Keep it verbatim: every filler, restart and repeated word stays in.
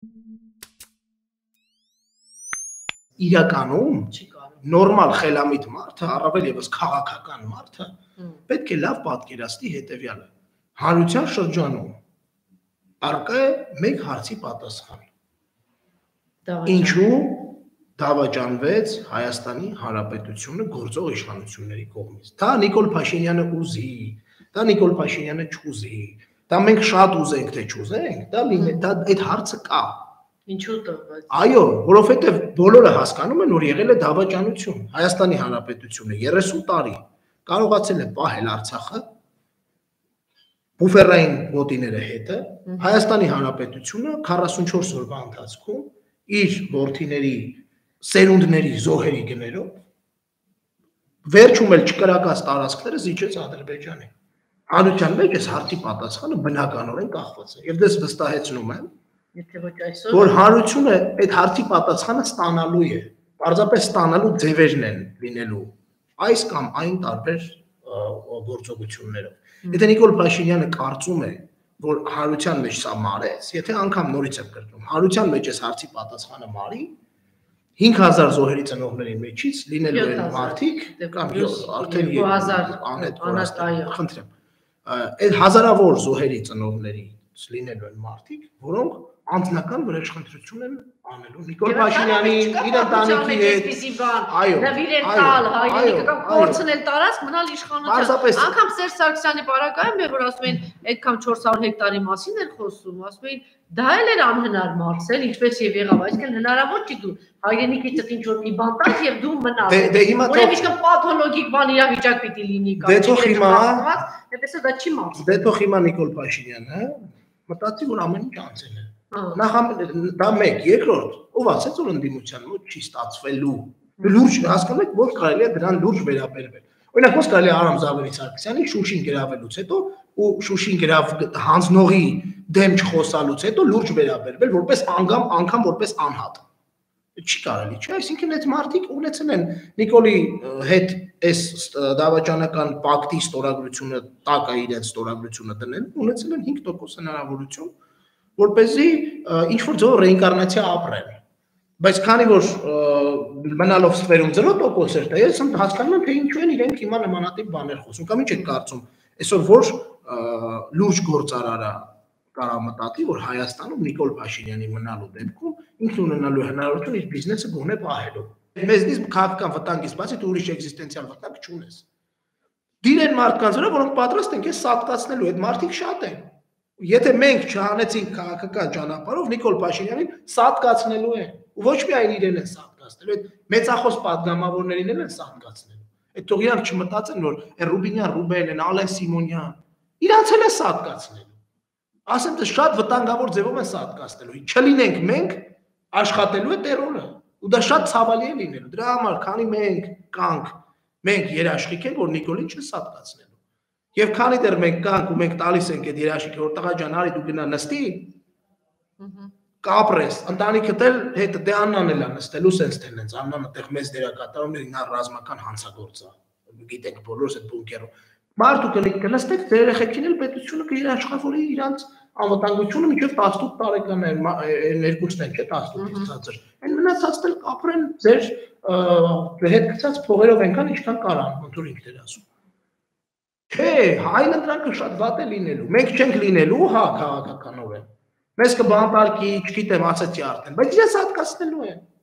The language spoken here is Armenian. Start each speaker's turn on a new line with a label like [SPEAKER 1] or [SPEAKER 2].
[SPEAKER 1] իրականում նորմալ խելամիտ մարդը, առավել ևս քաղաքական մարդը, պետք է լավ պատկերացնի հետևյալը. հանրության շրջանում առկա է մեկ հարցի պատասխան. Ինչու դավաճանվեց Հայաստանի Հանրապետությունը գործող իշխանությունների կողմից։ Դա Նիկոլ Փաշինյանը ուզի, դա Նիկոլ Փաշինյանը չուզի, դա մենք շատ ուզենք թե չուզենք, դա այդ հարցը կա։
[SPEAKER 2] Ինչու տղաց։
[SPEAKER 1] Այո, որովհետև բոլորը հասկանում են, որ եղել է դավաճանություն։ Հայաստանի Հանրապետությունը երեսուն տարի կարողացել է պահել Արցախը, բուֆերային գոտիները հետը, Հայաստանի Հանրապետությունը քառասունչորս օրվա ընթացքում իր որդիների սերունդների զոհերի գներով վերջում էլ չկրակած տարածքները զիջեց Ադրբեջանին։ Հանրության մեջ այս հարցի պատասխանը բնականորեն կախված է։ Եվ դες վստահեցնում եմ, որ հանրությունը այդ հարցի պատասխանը ստանալու է, պարզապես ստանալու ձևերն են լինելու այս կամ այն տարբեր գործողություններով։ Եթե Նիկոլ Փաշինյանը կարծում է, որ հանրության մեջ սա մարեց, եթե անգամ նորից եմ կրկնում, հանրության մեջ այս հարցի պատասխանը մարի, հինգ հազար զոհերի ծնողների մեջից լինելու են մարդիկ կամ արդեն խնդրեմ, այդ հազարավոր զոհերի ծնողներից լինելու են մարդիկ, որոնք անձնական վրեժխնդրություն են անելու Նիկոլ Փաշինյանի իր ընտանիքի հետ, այո,
[SPEAKER 2] նվիրել տալ հայրենիքը կամ կորցնել տարածք մնալ իշխանության։ Անգամ Սերժ Սարգսյանի պարագայում էր, որ ասում են այդքան չորս հարյուր հեկտարի մասին էր խոսում, ասում են դա էլ էր անհնար մարսել, ինչպես եւ եղավ, այսինքն հնարավոր չի դու հայրենիքի տեղ ինչ որ մի բան տաս եւ դու մնաս։ Ուրեմն ինչքան պաթոլոգիկ բան իրավիճակ պիտի լինի կամ։
[SPEAKER 1] Դե թող հիմա,
[SPEAKER 2] այդպես դա չի մարսել։
[SPEAKER 1] Դե թող հիմա Նիկոլ Փաշինյանը մտածի, որ ամեն ինչ անցել է։ Նախ դա մեկ, երկրորդ, ով ասեց որ ընդդիմության մոտ չի ստացվելու։ Լուրջ հասկանում եք, որ կարելի է դրան լուրջ վերաբերվել։ Օրինակ, ոնց կարելի է Արամ Զավարի Սարգսյանի Շուշին գրավելուց հետո ու Շուշին գրավ հանձնողի դեմ չխոսալուց հետո լուրջ վերաբերվել որպես անգամ անգամ որպես անհատ։ Չի կարելի, չէ՞, այսինքն այդ մարդիկ ունեցել են Նիկոլի հետ այս դավաճանական պակտի ստորագրությունը, տակա իրենց ստորագրությունը դնել, ունեցել են հինգ տոկոս հնարավորություն, որպեսզի ինչ որ ձևով ռեինկարնացիա ապրեն։ Բայց քանի որ մնալով ստվերում զրո տոկոս էր, ես հասկանում եմ, թե ինչու են իրենք հիմա նմանատիպ բաներ խոսում, կամ ինչ եք կարծում, այսօր որ լուրջ գործարարը կարա մտածի, որ Հայաստանում Նիկոլ Փաշինյանի մնալու դեպքում ինքն ունենալու հնարավորություն իր բիզնեսը գոնե պահելու։ Մեզնից քաղաքական վտանգից բացի դու ուրիշ էքզիստենցիալ վտանգ չունես։ Դիրեն մարդկանց վրա, որոնք պատրաստ են քեզ սատկացնելու, այդ մարդիկ շատ են։ Եթե մենք չհանեցինք քաղաքական ճանապարհով Նիկոլ Փաշինյանին սատկացնելու են, ու ոչ միայն իրեն են սատկացնելու, այդ մեծախոս պատգամավորներին են սատկացնելու։ Այդ թող իրանք չմտածեն, որ Ռուբինյան Ռուբենն, Ալեն Սիմոնյան, իրանց էլ է սատկացնելու։ Ասեմ, դա շատ վտանգավոր ձևով են սատկացնելու։ Չլինենք մենք, աշխատելու է տերորը, ու դա շատ ցավալի է լինելու։ Դրա համար, քանի մենք կանք, մենք երաշխիք ենք, որ Նիկոլին չսատկացնելու։ Եվ քանի դեռ մենք կանք ու մենք տալիս ենք այդ երաշխիքը, որ տղա ջան, արի դու գնա նստի, կապրես, ընտանիքդ էլ հետը դե Աննան էլ է նստելու, սենց թե նենց, Աննան այդտեղ մեծ դերակատարումների նա ռազմական հանցագործ է, գիտենք բոլորս այդ բունկերով։ Մարդու կնստեք, ձեր երեխեքին էլ պետությունը կերաշխավորի իրանց անվտանգությունը մինչև տասնութ տարեկան է, ներկուսն են, չէ՞ տասնութից ցածր։ Այն մնացածն էլ կապրեն ձեր հետ գցած փողերով ենքան ինչքան կարան, ոնց որ ինքն էր ասում։ Չէ, այն ընտրանքը շատ վատ է լինելու։ Մենք չենք լինելու, հա, քաղաքականորեն։ Մեզ կբանտարկի, չգիտեմ, ասացի արդեն, բայց իրենց հատկացնելու են։